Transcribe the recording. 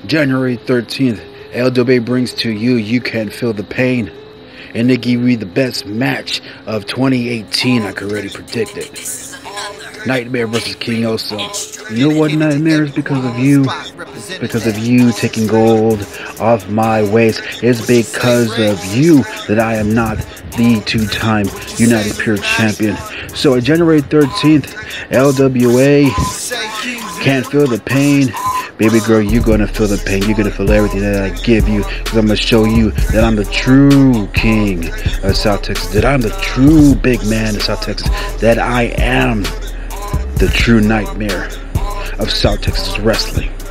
January 13th, LWA brings to you You Can't Feel the Pain. And they give you the best match of 2018, I could already predict it. Nightmare versus King Oso. You know what, Nightmare? Is because of you. Because of you taking gold off my waist. It's because of you that I am not the two-time United Pure Champion. So on January 13th, LWA Can't Feel the Pain. Baby girl, you're going to feel the pain. You're going to feel everything that I give you. Because I'm going to show you that I'm the true king of South Texas. That I'm the true big man of South Texas. That I am the true Nightmare of South Texas wrestling.